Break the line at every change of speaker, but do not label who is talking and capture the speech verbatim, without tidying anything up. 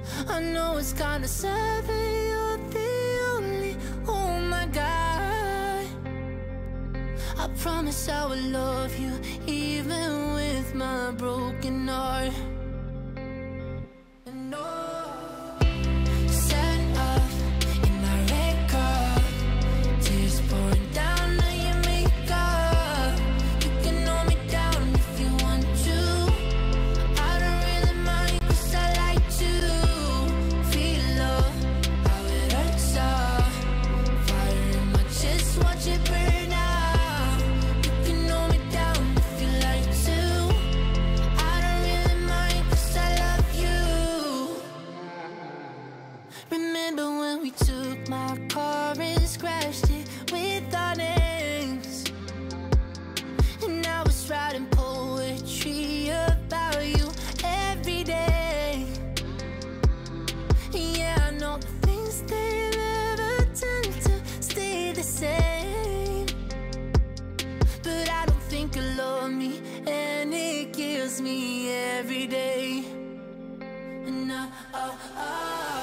I know it's kinda sad that you're the only, oh my God. I promise I will love you even with my broken heart. And oh, sat up in my red car, tears pouring down on your makeup. You can hold me down if you want to. I don't really mind 'cause I like to feel love, how it hurts up. Fire in my chest, watch it burn out. You can hold me down if you like to. I don't really mind 'cause I love you. Remember when we took my car and scratched it with our names? And I was writing poetry about you every day. Yeah, I know the things they never tend to stay the same, but I don't think you love me, and it kills me every day. And I, oh, oh,